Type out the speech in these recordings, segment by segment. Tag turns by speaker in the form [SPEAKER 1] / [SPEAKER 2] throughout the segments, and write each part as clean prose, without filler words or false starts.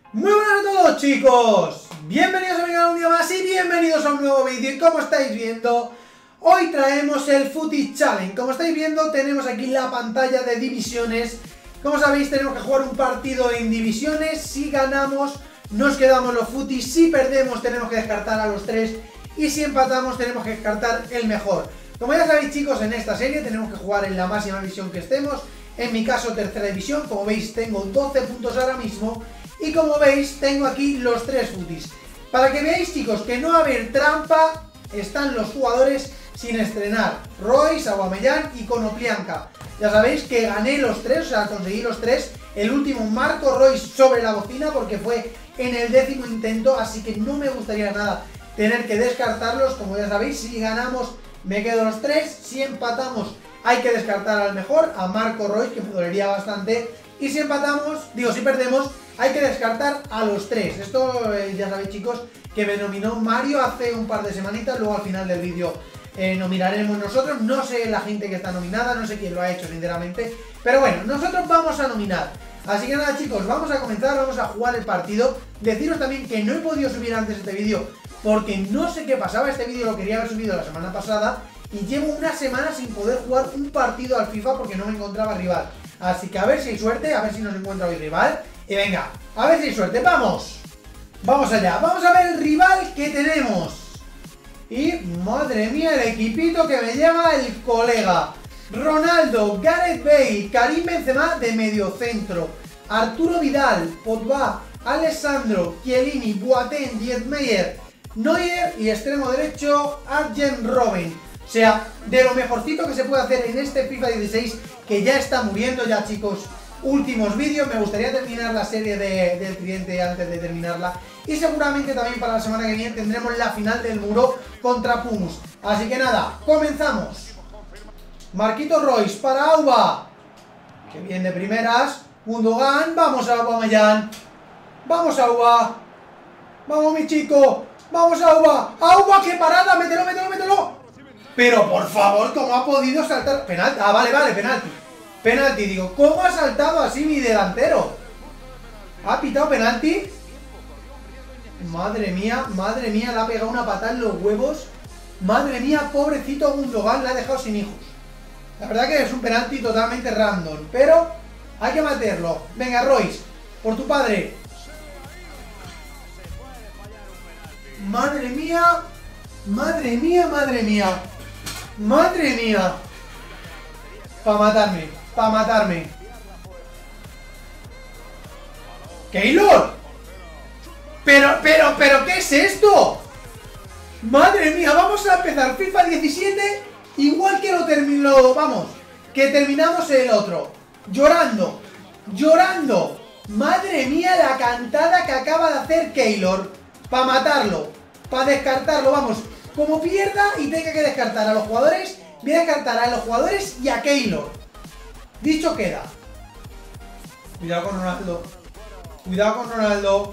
[SPEAKER 1] Muy buenas a todos, chicos, bienvenidos a mi canal un día más y bienvenidos a un nuevo vídeo. Y como estáis viendo, hoy traemos el Footy Challenge. Como estáis viendo, tenemos aquí la pantalla de divisiones. Como sabéis, tenemos que jugar un partido en divisiones. Si ganamos, nos quedamos los Footy. Si perdemos, tenemos que descartar a los tres. Y si empatamos, tenemos que descartar el mejor. Como ya sabéis, chicos, en esta serie tenemos que jugar en la máxima división que estemos. En mi caso, tercera división. Como veis, tengo 12 puntos ahora mismo. Y como veis, tengo aquí los tres footies. Para que veáis, chicos, que no va a haber trampa, están los jugadores sin estrenar. Royce, Aubameyang y Konoplyanka. Ya sabéis que gané los tres, o sea, conseguí los tres. El último Marco Royce sobre la bocina porque fue en el 10º intento, así que no me gustaría nada tener que descartarlos. Como ya sabéis, si ganamos me quedo los tres. Si empatamos hay que descartar al mejor, a Marco Royce, que me dolería bastante. Y si empatamos, si perdemos, hay que descartar a los tres. Esto ya sabéis, chicos, que me nominó Mario hace un par de semanitas. Luego al final del vídeo nominaremos nosotros. No sé la gente que está nominada, no sé quién lo ha hecho sinceramente. Pero bueno, nosotros vamos a nominar. Así que nada, chicos, vamos a comenzar, vamos a jugar el partido. Deciros también que no he podido subir antes este vídeo porque no sé qué pasaba. Este vídeo lo quería haber subido la semana pasada y llevo una semana sin poder jugar un partido al FIFA porque no me encontraba rival. Así que a ver si hay suerte, a ver si nos encuentra hoy rival. Y venga, a ver si hay suerte, ¡vamos! Vamos allá, vamos a ver el rival que tenemos. Y, madre mía, el equipito que me lleva el colega. Ronaldo, Gareth Bale, Karim Benzema de mediocentro, Arturo Vidal, Pogba, Alessandro, Chiellini, Boateng, Dietmeier, Neuer y extremo derecho, Arjen Robben. O sea, de lo mejorcito que se puede hacer en este FIFA 16, que ya está muriendo ya, chicos. Últimos vídeos, me gustaría terminar la serie del Tridente antes de terminarla. Y seguramente también para la semana que viene tendremos la final del muro contra Pumus. Así que nada, comenzamos. Marquito Royce para Auba, que bien de primeras. Gundogan, vamos a Aubameyang. Vamos Auba. Vamos mi chico. Vamos Auba. Auba, qué parada, mételo, mételo, mételo. Pero por favor, ¿cómo ha podido saltar? Penalti, vale, penalti. Penalti, digo, ¿cómo ha saltado así mi delantero? ¿Ha pitado penalti? Madre mía, le ha pegado una patada en los huevos. Madre mía, pobrecito Gundogan, le ha dejado sin hijos. La verdad que es un penalti totalmente random, pero hay que meterlo. Venga, Royce, por tu padre. Madre mía, madre mía, madre mía. Madre mía. Para matarme, para matarme. ¡Keylor! Pero, ¿qué es esto? Madre mía, vamos a empezar FIFA 17 igual que lo terminó, vamos, que terminamos el otro. Llorando, llorando. Madre mía, la cantada que acaba de hacer Keylor. Para matarlo, para descartarlo, vamos. Como pierda y tenga que descartar a los jugadores, voy a descartar a los jugadores y a Keylor. Dicho queda. Cuidado con Ronaldo. Cuidado con Ronaldo.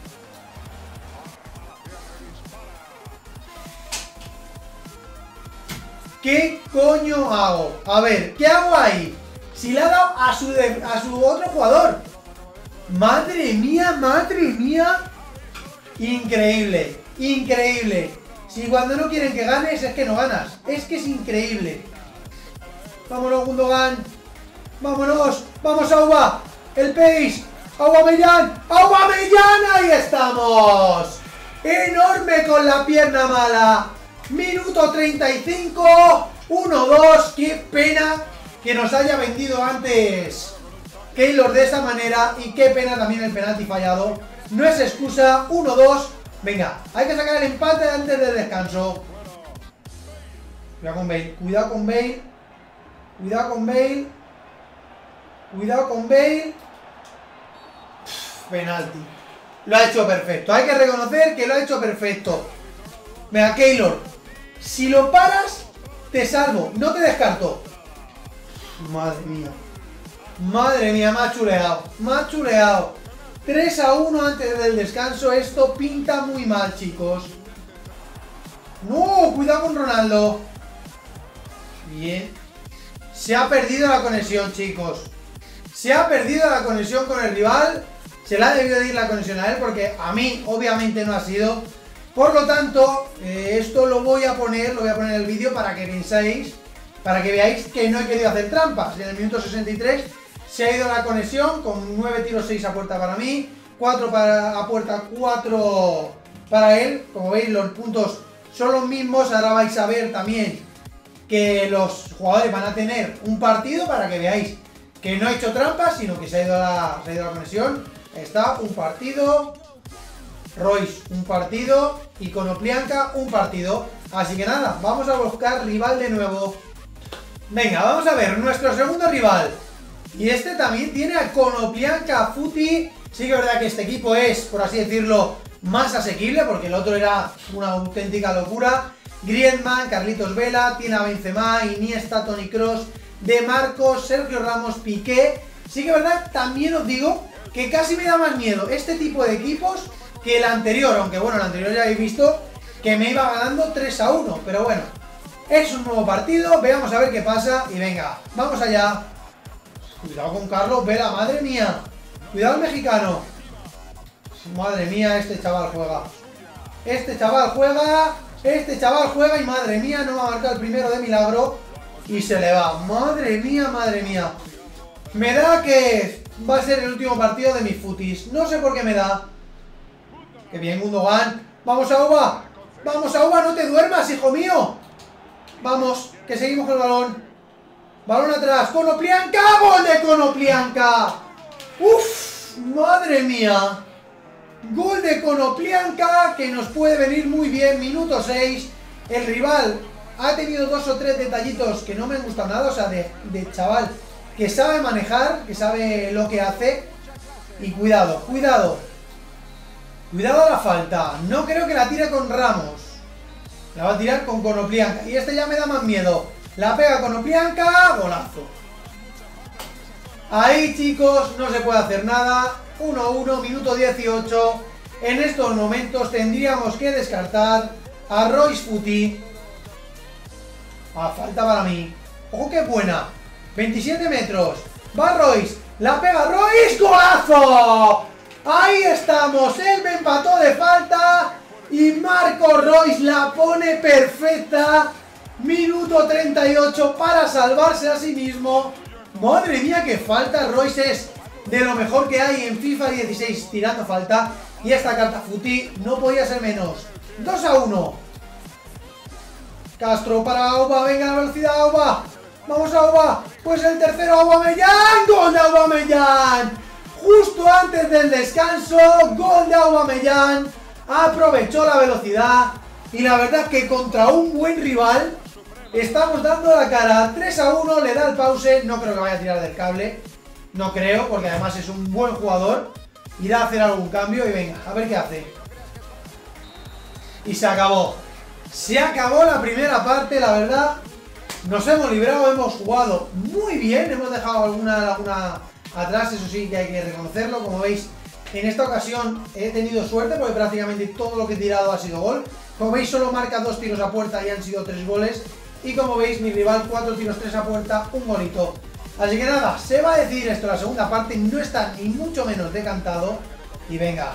[SPEAKER 1] ¿Qué coño hago? A ver, ¿qué hago ahí? Si le ha dado a su otro jugador. Madre mía, madre mía. Increíble, increíble. Si cuando no quieren que ganes es que no ganas. Es que es increíble. Vámonos, Gundogan. Vámonos. Vamos, Auba. El pace. Aubameyang. Aubameyang. Ahí estamos. Enorme con la pierna mala. Minuto 35. 1-2. Qué pena que nos haya vendido antes Keylor de esa manera. Y qué pena también el penalti fallado. No es excusa. 1-2. Venga, hay que sacar el empate antes del descanso. Cuidado con Bale, cuidado con Bale. Cuidado con Bale. Cuidado con Bale. Penalti. Lo ha hecho perfecto, hay que reconocer que lo ha hecho perfecto. Venga, Keylor, si lo paras, te salvo, no te descarto. Madre mía. Madre mía, me ha chuleado. Me ha chuleado. 3-1 antes del descanso. Esto pinta muy mal, chicos. No, cuidado con Ronaldo. Bien. Se ha perdido la conexión, chicos. Se ha perdido la conexión con el rival. se le ha debido de ir la conexión a él, porque a mí obviamente no ha sido. Por lo tanto, esto lo voy a poner en el vídeo para que penséis, para que veáis que no he querido hacer trampas. En el minuto 63 se ha ido la conexión con 9 tiros, 6 a puerta para mí, 4 a puerta, 4 para él. Como veis, los puntos son los mismos. Ahora vais a ver también que los jugadores van a tener un partido para que veáis que no he hecho trampas, sino que se ha ido la conexión. Está un partido, Royce un partido y Konoplyanka un partido. Así que nada, vamos a buscar rival de nuevo. Venga, vamos a ver nuestro segundo rival. Y este también tiene a Konoplyanka Footy. Sí que es verdad que este equipo es, por así decirlo, más asequible, porque el otro era una auténtica locura. Griezmann, Carlitos Vela, tiene a Benzema, Iniesta, Toni Kroos, De Marcos, Sergio Ramos, Piqué. Sí que es verdad, también os digo que casi me da más miedo este tipo de equipos que el anterior, aunque bueno, el anterior ya habéis visto que me iba ganando 3-1, pero bueno, es un nuevo partido, veamos a ver qué pasa y venga, vamos allá. Cuidado con Carlos Vela, madre mía, cuidado el mexicano. Madre mía, este chaval juega y madre mía, no va a marcar el primero de milagro y se le va. Madre mía. Me da que va a ser el último partido de mis futis. No sé por qué me da. Que bien, Gundogan. Vamos, Auba. Vamos, Auba, no te duermas, hijo mío. Vamos, que seguimos con el balón. Balón atrás. Konoplyanka. Gol de Konoplyanka. Uf, madre mía. Gol de Konoplyanka, que nos puede venir muy bien. Minuto 6. El rival ha tenido 2 o 3 detallitos que no me gustan nada. O sea, de chaval que sabe manejar, que sabe lo que hace. Y cuidado a la falta. No creo que la tire con Ramos. La va a tirar con Konoplyanka. Y este ya me da más miedo. La pega Konoplyanka. Golazo. Ahí, chicos, no se puede hacer nada. 1-1, minuto 18. En estos momentos tendríamos que descartar a Royce Footy. Falta para mí. Ojo, qué buena. 27 metros. Va Royce. La pega Royce. ¡Golazo! Ahí estamos. Él me empató de falta. Y Marco Royce la pone perfecta. Minuto 38 para salvarse a sí mismo. Madre mía, qué falta. Royce es de lo mejor que hay en FIFA 16 tirando falta. Y esta carta Footy no podía ser menos. 2-1. Castro para Auba. Venga, la velocidad, Auba. Vamos, Auba. Pues el tercero, Aubameyang. Gol de Aubameyang. Justo antes del descanso. Gol de Aubameyang. Aprovechó la velocidad. Y la verdad es que contra un buen rival estamos dando la cara. 3-1. Le da el pause. No creo que vaya a tirar del cable. No creo, porque además es un buen jugador. Irá a hacer algún cambio y venga, a ver qué hace. Y se acabó. Se acabó la primera parte, la verdad. Nos hemos librado, hemos jugado muy bien. Hemos dejado alguna laguna atrás, eso sí que hay que reconocerlo. Como veis, en esta ocasión he tenido suerte porque prácticamente todo lo que he tirado ha sido gol. Como veis, solo marca 2 tiros a puerta y han sido 3 goles. Y como veis, mi rival 4 tiros, 3 a puerta, un golito. Así que nada, se va a decidir esto. La segunda parte no está ni mucho menos decantado. Y venga.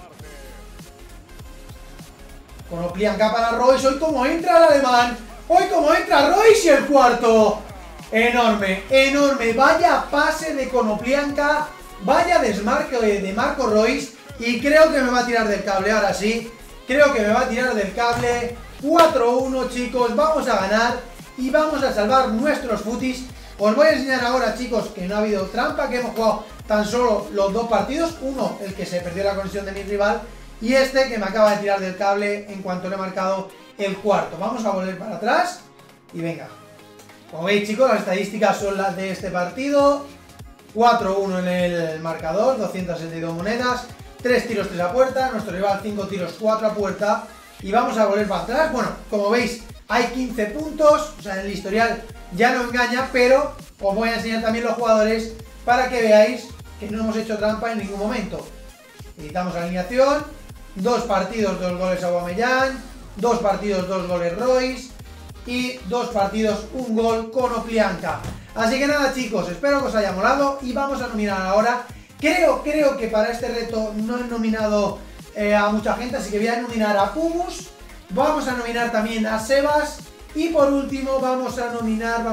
[SPEAKER 1] Konoplyanka para Royce. Hoy como entra el alemán. Hoy como entra Royce y el cuarto. Enorme, enorme. Vaya pase de Konoplyanka. Vaya desmarque de Marco Royce. Y creo que me va a tirar del cable. Ahora sí. Creo que me va a tirar del cable. 4-1, chicos. Vamos a ganar. Y vamos a salvar nuestros futis. Os voy a enseñar ahora, chicos, que no ha habido trampa, que hemos jugado tan solo los 2 partidos. Uno, el que se perdió la conexión de mi rival, y este que me acaba de tirar del cable en cuanto le he marcado el cuarto. Vamos a volver para atrás y venga. Como veis, chicos, las estadísticas son las de este partido. 4-1 en el marcador, 262 monedas, 3 tiros, 3 a puerta. Nuestro rival 5 tiros, 4 a puerta. Y vamos a volver para atrás. Bueno, como veis, hay 15 puntos, o sea, en el historial ya no engaña, pero os voy a enseñar también los jugadores para que veáis que no hemos hecho trampa en ningún momento. Editamos alineación, 2 partidos, 2 goles Aubameyang, 2 partidos, 2 goles Royce y 2 partidos, 1 gol Konoplyanka. Así que nada, chicos, espero que os haya molado y vamos a nominar ahora Creo que para este reto no he nominado a mucha gente, así que voy a nominar a Pumus, vamos a nominar también a Sebas y por último vamos a nominar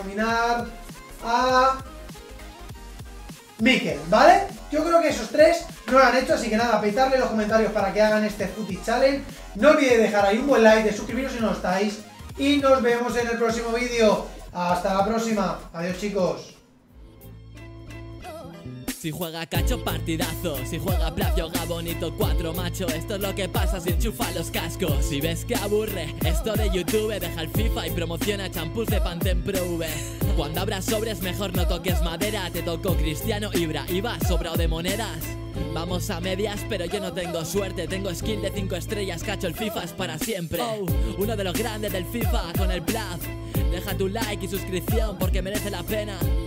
[SPEAKER 1] a Mikel, ¿vale? Yo creo que esos tres no lo han hecho, así que nada, petarle los comentarios para que hagan este Footy Challenge. No olvidéis dejar ahí un buen like, de suscribiros si no lo estáis y nos vemos en el próximo vídeo. Hasta la próxima, adiós chicos.
[SPEAKER 2] Si juega cacho, partidazo. Si juega plaf, yoga bonito, 4 macho. Esto es lo que pasa si enchufa los cascos. Si ves que aburre esto de YouTube, deja el FIFA y promociona champús de Pantene Pro V. Cuando abras sobres, mejor no toques madera. Te tocó Cristiano Ibra, iba sobrado de monedas. Vamos a medias, pero yo no tengo suerte. Tengo skill de 5 estrellas, cacho, el FIFA es para siempre. Uno de los grandes del FIFA con el plaf. Deja tu like y suscripción porque merece la pena.